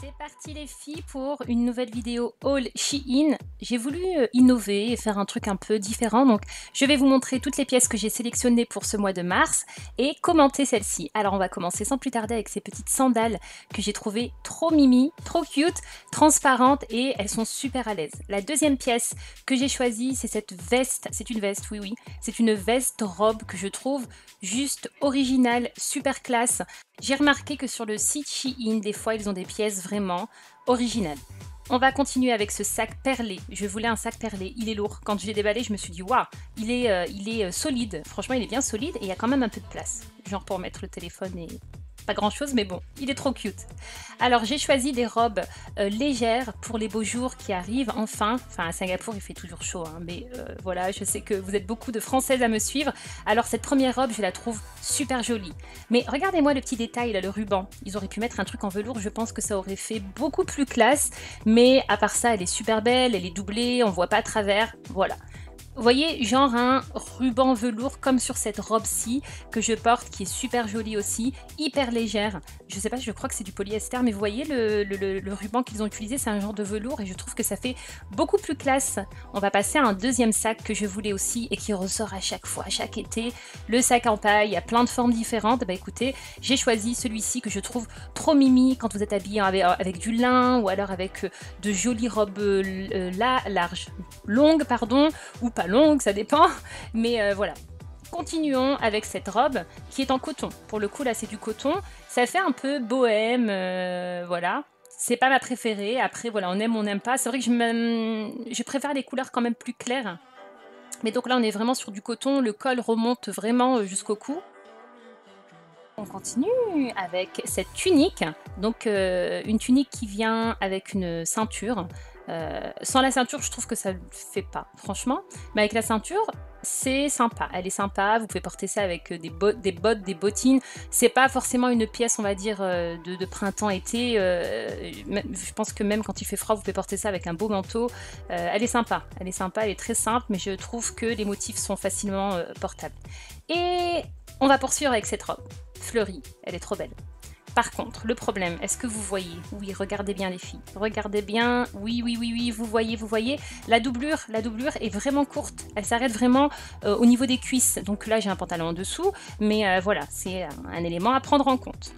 C'est parti les filles pour une nouvelle vidéo haul Shein. J'ai voulu innover et faire un truc un peu différent, donc je vais vous montrer toutes les pièces que j'ai sélectionnées pour ce mois de mars et commenter celles-ci. Alors on va commencer sans plus tarder avec ces petites sandales que j'ai trouvées trop mimi, trop cute, transparentes et elles sont super à l'aise. La deuxième pièce que j'ai choisie, c'est cette veste, c'est une veste, oui, c'est une veste robe que je trouve juste originale, super classe. J'ai remarqué que sur le site Shein, des fois, ils ont des pièces vraiment originales. On va continuer avec ce sac perlé. Je voulais un sac perlé, il est lourd. Quand je l'ai déballé, je me suis dit, waouh, il est solide. Franchement, il est bien solide et il y a quand même un peu de place. Genre pour mettre le téléphone et pas grand chose, mais bon, il est trop cute. Alors j'ai choisi des robes légères pour les beaux jours qui arrivent enfin. Enfin à Singapour il fait toujours chaud, hein, mais voilà, je sais que vous êtes beaucoup de Françaises à me suivre. Alors cette première robe, je la trouve super jolie. Mais regardez-moi le petit détail là, le ruban. Ils auraient pu mettre un truc en velours, je pense que ça aurait fait beaucoup plus classe. Mais à part ça, elle est super belle, elle est doublée, on voit pas à travers, voilà. Vous voyez, genre un ruban velours comme sur cette robe-ci que je porte, qui est super jolie aussi, hyper légère. Je sais pas, je crois que c'est du polyester, mais vous voyez le ruban qu'ils ont utilisé, c'est un genre de velours et je trouve que ça fait beaucoup plus classe. On va passer à un deuxième sac que je voulais aussi et qui ressort à chaque fois, à chaque été. Le sac en paille, il y a plein de formes différentes. Bah écoutez, j'ai choisi celui-ci que je trouve trop mimi quand vous êtes habillé avec du lin ou alors avec de jolies robes larges, longues, pardon, ou pas longue, ça dépend, mais voilà. Continuons avec cette robe qui est en coton. Pour le coup, là, c'est du coton. Ça fait un peu bohème, voilà. C'est pas ma préférée. Après, voilà, on aime, on n'aime pas. C'est vrai que je préfère les couleurs quand même plus claires. Mais donc là, on est vraiment sur du coton. Le col remonte vraiment jusqu'au cou. On continue avec cette tunique. Donc, une tunique qui vient avec une ceinture. Sans la ceinture, je trouve que ça ne fait pas, franchement. Mais avec la ceinture, c'est sympa. Elle est sympa. Vous pouvez porter ça avec des bottes, des bottines. C'est pas forcément une pièce, on va dire, de printemps-été. Je pense que même quand il fait froid, vous pouvez porter ça avec un beau manteau. Elle est sympa. Elle est sympa. Elle est très simple, mais je trouve que les motifs sont facilement portables. Et on va poursuivre avec cette robe fleurie. Elle est trop belle. Par contre, le problème, est-ce que vous voyez? Oui, regardez bien les filles. Regardez bien. Oui, oui, oui, oui, vous voyez. La doublure est vraiment courte. Elle s'arrête vraiment au niveau des cuisses. Donc là, j'ai un pantalon en dessous. Mais voilà, c'est un élément à prendre en compte.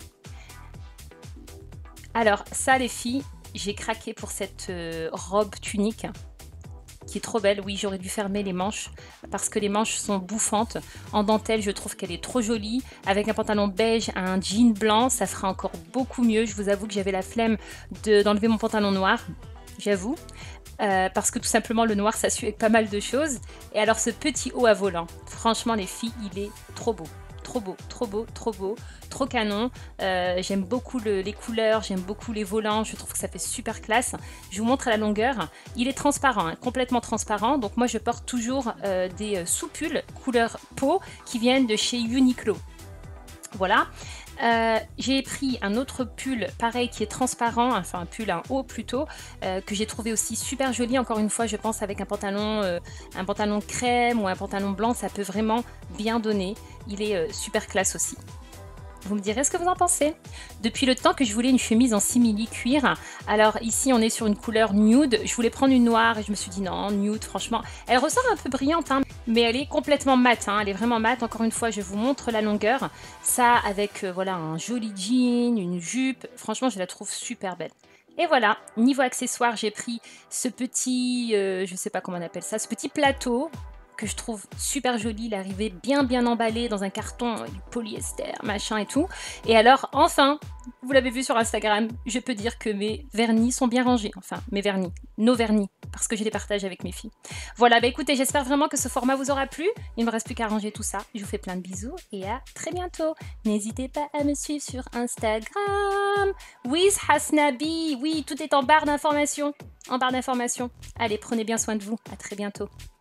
Alors, ça, les filles, j'ai craqué pour cette robe tunique qui est trop belle. Oui, j'aurais dû fermer les manches parce que les manches sont bouffantes. En dentelle, je trouve qu'elle est trop jolie. Avec un pantalon beige, un jean blanc, ça fera encore beaucoup mieux. Je vous avoue que j'avais la flemme d'enlever mon pantalon noir, j'avoue. Parce que tout simplement le noir ça suit avec pas mal de choses. Et alors ce petit haut à volant, franchement les filles, il est trop beau. Trop beau, trop beau, trop beau, trop canon. J'aime beaucoup les couleurs, j'aime beaucoup les volants, je trouve que ça fait super classe. Je vous montre à la longueur. Il est transparent, hein, complètement transparent. Donc moi je porte toujours des sous-pulls couleur peau qui viennent de chez Uniqlo. Voilà. J'ai pris un autre pull pareil qui est transparent, enfin un pull, un haut plutôt, que j'ai trouvé aussi super joli. Encore une fois, je pense avec un pantalon crème ou un pantalon blanc, ça peut vraiment bien donner. Il est super classe aussi. Vous me direz ce que vous en pensez. Depuis le temps que je voulais une chemise en simili cuir, alors ici on est sur une couleur nude, je voulais prendre une noire et je me suis dit non, nude franchement, elle ressort un peu brillante hein, mais elle est complètement mate, hein, elle est vraiment mate. Encore une fois je vous montre la longueur, ça avec voilà un joli jean, une jupe, franchement je la trouve super belle. Et voilà, niveau accessoires, j'ai pris ce petit, je sais pas comment on appelle ça, ce petit plateau que je trouve super joli, il est arrivé bien emballé dans un carton, du polyester, machin et tout. Et alors, enfin, vous l'avez vu sur Instagram, je peux dire que mes vernis sont bien rangés, enfin, mes vernis, nos vernis, parce que je les partage avec mes filles. Voilà, bah écoutez, j'espère vraiment que ce format vous aura plu. Il ne me reste plus qu'à ranger tout ça. Je vous fais plein de bisous et à très bientôt. N'hésitez pas à me suivre sur Instagram. Wiz Hasnabi, oui, tout est en barre d'informations. Allez, prenez bien soin de vous. À très bientôt.